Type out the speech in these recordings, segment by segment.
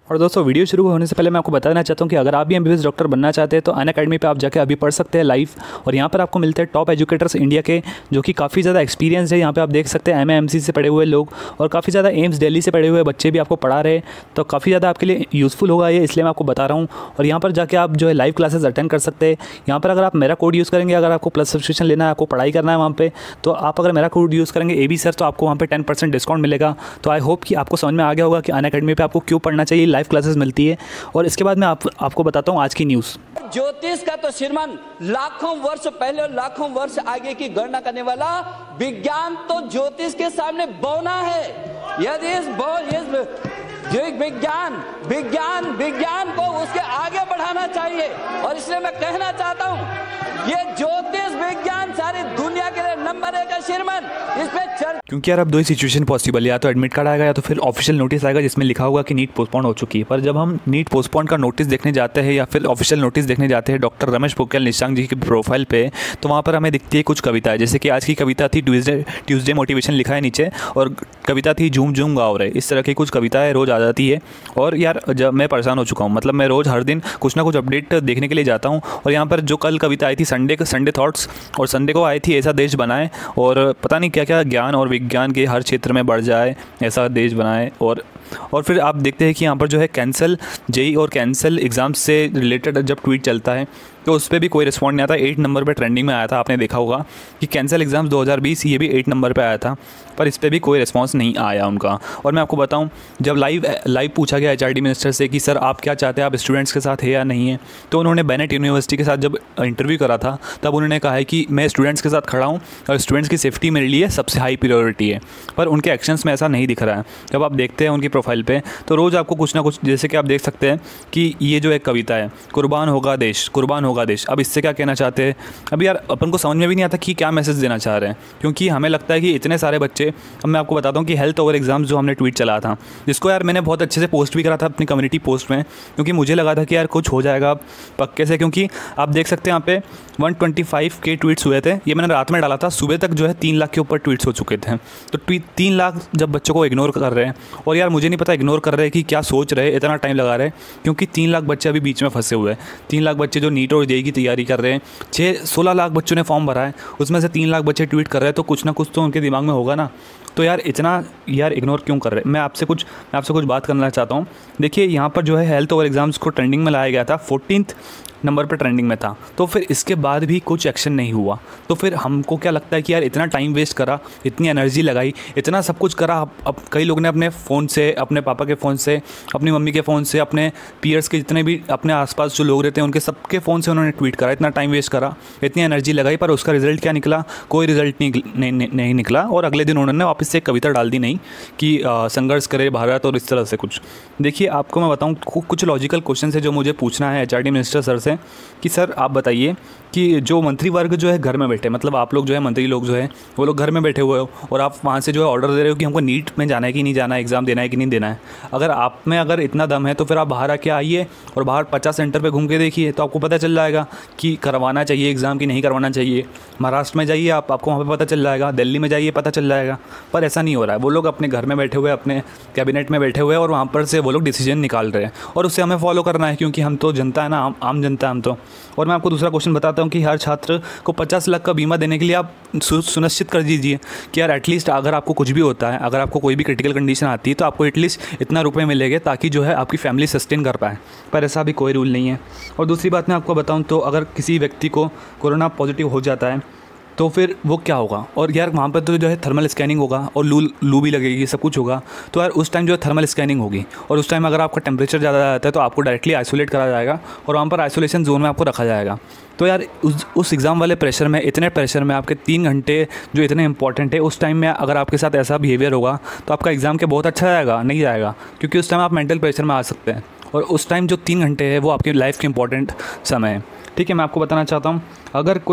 और दोस्तों वीडियो शुरू होने से पहले मैं आपको बताना चाहता हूँ कि अगर आप भी एमबीबीएस डॉक्टर बनना चाहते हैं तो अनअकैडमी पे आप जाके अभी पढ़ सकते हैं लाइव। और यहाँ पर आपको मिलते हैं टॉप एजुकेटर्स इंडिया के, जो कि काफ़ी ज़्यादा एक्सपीरियंस है। यहाँ पे आप देख सकते हैं एमएमसी से पढ़े हुए लोग और काफ़ी ज़्यादा एम्स दिल्ली से पढ़े हुए बच्चे भी आपको पढ़ा रहे हैं, तो काफ़ी ज़्यादा आपके लिए यूज़फुल होगा ये, इसलिए मैं आपको बता रहा हूँ। और यहाँ पर जाके आप जो है लाइव क्लासेस अटेंड कर सकते हैं। यहाँ पर अगर आप मेरा कोड यूज़ करेंगे, अगर आपको प्लस सब्सक्रिप्शन लेना है, आपको पढ़ाई करना है वहाँ पे, तो आप अगर मेरा कोड यूज़ करेंगे AB सर, तो आपको वहाँ पे 10% डिस्काउंट मिलेगा। तो आई होप कि आपको समझ में आ गया होगा कि अनअकैडमी पे आपको क्यों पढ़ना चाहिए, लाइव क्लासेस मिलती है। और इसके बाद मैं आपको बताता हूँ आज की न्यूज़। ज्योतिष का तो श्रीमान लाखों वर्ष पहले और लाखों वर्ष आगे की गणना करने वाला विज्ञान तो ज्योतिष के सामने बौना है। यदि जो विज्ञान को उसके आगे बढ़ाना चाहिए। और इसलिए मैं कहना चाहता हूं ये ज्योतिष विज्ञान सारी दुनिया के लिए नंबर 1 है श्रीमान, इस पे क्योंकि यार अब दो ही सिचुएशन पॉसिबल, या तो एडमिट कार्ड आएगा या तो फिर ऑफिशियल नोटिस आएगा जिसमें लिखा होगा कि नीट पोस्टपोन हो चुकी है। पर जब हम नीट पोस्टपोन का नोटिस देखने जाते हैं या फिर ऑफिशियल नोटिस देखने जाते हैं डॉक्टर रमेश पोखरियाल निशंक जी की प्रोफाइल पे, तो वहाँ पर हमें दिखती है कुछ कविताएं। जैसे कि आज की कविता थी ट्यूसडे मोटिवेशन लिखा है नीचे, और कविता थी झूम झूम गाँव रहे। इस तरह की कुछ कविताएं रोज़ आ जाती है। और यार जब मैं परेशान हो चुका हूँ, मतलब मैं रोज़ हर दिन कुछ ना कुछ अपडेट देखने के लिए जाता हूँ। और यहाँ पर जो कल कविता आई थी संडे थॉट्स, और संडे को आई थी ऐसा देश बनाए, और पता नहीं क्या क्या ज्ञान और विज्ञान के हर क्षेत्र में बढ़ जाए, ऐसा देश बनाए। और फिर आप देखते हैं कि यहाँ पर जो है कैंसिल जेई और कैंसिल एग्ज़ाम से रिलेटेड जब ट्वीट चलता है तो उस पर भी कोई रिस्पॉन्ड नहीं आता। 8 नंबर पे ट्रेंडिंग में आया था, आपने देखा होगा कि कैंसिल एग्ज़ाम्स 2020 ये भी 8 नंबर पे आया था, पर इस पर भी कोई रिस्पॉन्स नहीं आया उनका। और मैं आपको बताऊं, जब लाइव पूछा गया HRD मिनिस्टर से कि सर आप क्या चाहते हैं, आप स्टूडेंट्स के साथ है या नहीं है, तो उन्होंने बेनेट यूनिवर्सिटी के साथ जब इंटरव्यू करा था तब उन्होंने कहा है कि मैं स्टूडेंट्स के साथ खड़ा हूँ और स्टूडेंट्स की सेफ्टी मेरे लिए सबसे हाई प्रायोरिटी है। पर उनके एक्शंस में ऐसा नहीं दिख रहा है। जब आप देखते हैं उनकी प्रोफाइल पे तो रोज़ आपको कुछ ना कुछ, जैसे कि आप देख सकते हैं कि ये जो एक कविता है कुर्बान होगा देश, कुर्बान होगा देश। अब इससे क्या कहना चाहते हैं, अब यार अपन को समझ में भी नहीं आता कि क्या मैसेज देना चाह रहे हैं, क्योंकि हमें लगता है कि इतने सारे बच्चे, अब मैं आपको बताता हूँ कि हेल्थ ओवर एग्जाम्स जो हमने ट्वीट चला था, जिसको यार मैंने बहुत अच्छे से पोस्ट भी करा था अपनी कम्युनिटी पोस्ट में, क्योंकि मुझे लगा था कि यार कुछ हो जाएगा पक्के से। क्योंकि आप देख सकते हैं यहाँ पे 125K ट्वीट्स हुए थे, ये मैंने रात में डाला था, सुबह तक जो है 3 लाख के ऊपर ट्वीट्स हो चुके थे। तो 3 लाख जब बच्चों को इग्नोर कर रहे हैं, और यार मुझे नहीं पता इग्नोर कर रहे हैं कि क्या सोच रहे हैं, इतना टाइम लगा रहे हैं, क्योंकि 3 लाख बच्चे अभी बीच में फंसे हुए हैं। 3 लाख बच्चे जो नीट और जेईई की तैयारी कर रहे हैं, 16 लाख बच्चों ने फॉर्म भरा है, उसमें से 3 लाख बच्चे ट्वीट कर रहे हैं, तो कुछ ना कुछ तो उनके दिमाग में होगा ना। तो यार इतना यार इग्नोर क्यों कर रहे हैं। मैं आपसे कुछ बात करना चाहता हूँ। देखिए यहाँ पर जो है हेल्थ ओवर एग्ज़ाम्स को ट्रेंडिंग में लाया गया था, 14th नंबर पर ट्रेंडिंग में था, तो फिर इसके बाद भी कुछ एक्शन नहीं हुआ। तो फिर हमको क्या लगता है कि यार इतना टाइम वेस्ट करा, इतनी एनर्जी लगाई, इतना सब कुछ करा। अब कई लोग ने अपने फ़ोन से, अपने पापा के फ़ोन से, अपनी मम्मी के फ़ोन से, अपने पीयर्स के जितने भी अपने आसपास जो लोग रहते हैं उनके सबके फ़ोन से उन्होंने ट्वीट करा, इतना टाइम वेस्ट करा, इतनी एनर्जी लगाई, पर उसका रिजल्ट क्या निकला? कोई रिजल्ट नहीं निकला। और अगले दिन उन्होंने वापस से एक कविता डाल दी नहीं कि संघर्ष करे भारत, और इस तरह से कुछ। देखिए आपको मैं बताऊँ, कुछ लॉजिकल क्वेश्चन है जो मुझे पूछना है HRD मिनिस्टर सर से कि सर आप बताइए कि जो मंत्री वर्ग जो है घर में बैठे, मतलब आप लोग जो है मंत्री लोग जो है वो लोग घर में बैठे हुए हो, और आप वहाँ से जो है ऑर्डर दे रहे हो कि हमको नीट में जाना है कि नहीं जाना है, एग्ज़ाम देना है कि नहीं देना है। अगर आप में अगर इतना दम है तो फिर आप बाहर आके आइए और बाहर 50 सेंटर पे घूम के देखिए, तो आपको पता चल जाएगा कि करवाना चाहिए एग्ज़ाम कि नहीं करवाना चाहिए। महाराष्ट्र में जाइए आपको वहाँ पर पता चल जाएगा, दिल्ली में जाइए पता चल जाएगा। पर ऐसा नहीं हो रहा है। वो लोग अपने घर में बैठे हुए, अपने कैबिनेट में बैठे हुए, और वहाँ पर से वो लोग डिसीजन निकाल रहे हैं, और उससे हमें फॉलो करना है, क्योंकि हम तो जनता है ना, आम जनता है हम तो। और मैं आपको दूसरा क्वेश्चन बताता हूँ कि हर छात्र को 50 लाख का बीमा देने के लिए आप सुनिश्चित कर दीजिए कि यार एटलीस्ट अगर आपको कुछ भी होता है, अगर आपको कोई भी क्रिटिकल कंडीशन आती है, तो आपको एटलीस्ट इतना रुपए मिलेंगे ताकि जो है आपकी फैमिली सस्टेन कर पाए। पर ऐसा भी कोई रूल नहीं है। और दूसरी बात मैं आपको बताऊं तो अगर किसी व्यक्ति को कोरोना पॉजिटिव हो जाता है तो फिर वो क्या होगा? और यार वहाँ पर तो जो है थर्मल स्कैनिंग होगा और लू भी लगेगी, सब कुछ होगा। तो यार उस टाइम जो है थर्मल स्कैनिंग होगी, और उस टाइम अगर आपका टेम्परेचर ज़्यादा आता है तो आपको डायरेक्टली आइसोलेट करा जाएगा और वहाँ पर आइसोलेशन जोन में आपको रखा जाएगा। तो यार उस एग्ज़ाम वाले प्रेशर में, इतने प्रेशर में, आपके 3 घंटे जो इतने इंपॉर्टेंट है, उस टाइम में अगर आपके साथ ऐसा बिहेवियर होगा तो आपका एग्ज़ाम के बहुत अच्छा जाएगा? नहीं जाएगा, क्योंकि उस टाइम आप मेंटल प्रेशर में आ सकते हैं, और उस टाइम जो 3 घंटे है वो आपकी लाइफ के इंपॉर्टेंट समय है। ठीक है, मैं आपको बताना चाहता हूँ, अगर कोई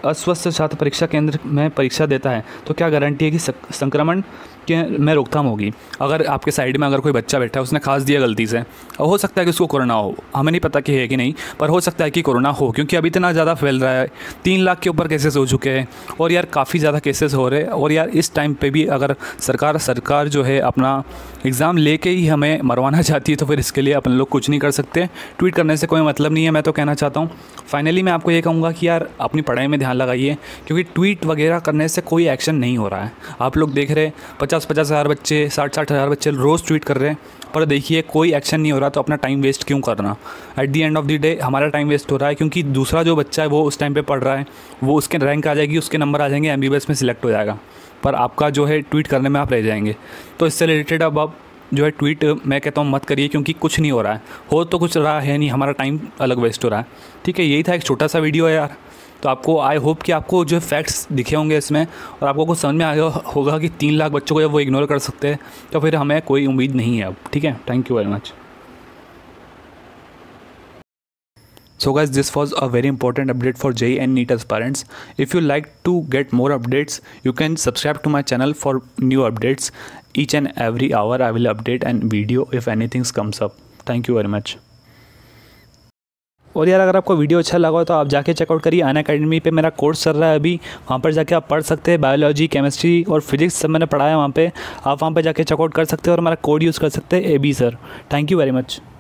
अस्वस्थ छात्र परीक्षा केंद्र में परीक्षा देता है तो क्या गारंटी है कि संक्रमण के में रोकथाम होगी। अगर आपके साइड में अगर कोई बच्चा बैठा है, उसने खांस दिया गलती से, और हो सकता है कि उसको कोरोना हो, हमें नहीं पता कि है कि नहीं, पर हो सकता है कि कोरोना हो, क्योंकि अभी इतना ज़्यादा फैल रहा है। 3 लाख के ऊपर केसेस हो चुके हैं और यार काफ़ी ज़्यादा केसेस हो रहे हैं। और यार इस टाइम पे भी अगर सरकार जो है अपना एग्ज़ाम लेके ही हमें मरवाना चाहती है तो फिर इसके लिए अपन लोग कुछ नहीं कर सकते। ट्वीट करने से कोई मतलब नहीं है, मैं तो कहना चाहता हूँ। फाइनली मैं आपको ये कहूँगा कि यार अपनी पढ़ाई में ध्यान लगाइए, क्योंकि ट्वीट वगैरह करने से कोई एक्शन नहीं हो रहा है। आप लोग देख रहे 50-50 हज़ार बच्चे, 60-60 हज़ार बच्चे रोज़ ट्वीट कर रहे हैं, पर देखिए कोई एक्शन नहीं हो रहा, तो अपना टाइम वेस्ट क्यों करना। At the end of the day हमारा टाइम वेस्ट हो रहा है, क्योंकि दूसरा जो बच्चा है वो उस टाइम पे पढ़ रहा है, वो उसके रैंक आ जाएगी, उसके नंबर आ जाएंगे, MBBS में सिलेक्ट हो जाएगा, पर आपका जो है ट्वीट करने में आप रह जाएंगे। तो इससे रिलेटेड अब आप जो है ट्वीट मैं कहता हूँ मत करिए, क्योंकि कुछ नहीं हो रहा है, हो तो कुछ रहा है नहीं, हमारा टाइम अलग वेस्ट हो रहा है। ठीक है, यही था, एक छोटा सा वीडियो है यार। तो आपको आई होप कि आपको जो फैक्ट्स दिखे होंगे इसमें, और आपको कुछ समझ में आया होगा कि 3 लाख बच्चों को जब वो इग्नोर कर सकते हैं तो फिर हमें कोई उम्मीद नहीं है अब। ठीक है, thank you very much. So guys, this was a very important update for JEE and NEET aspirants. If you like to get more updates, you can subscribe to my channel for new updates. Each and every hour I will update an video if anything comes up. Thank you very much. और यार अगर आपको video अच्छा लगा हो तो आप जाके चेकआउट करिए, अनअकैडमी पे मेरा कोर्स चल रहा है अभी, वहाँ पर जाके आप पढ़ सकते हैं। बायोलॉजी, केमिस्ट्री और फिजिक्स सब मैंने पढ़ाया वहाँ पे, आप वहाँ पे जाके चेकआउट कर सकते हैं और हमारा कोड यूज़ कर सकते हैं AB सर। Thank you very much.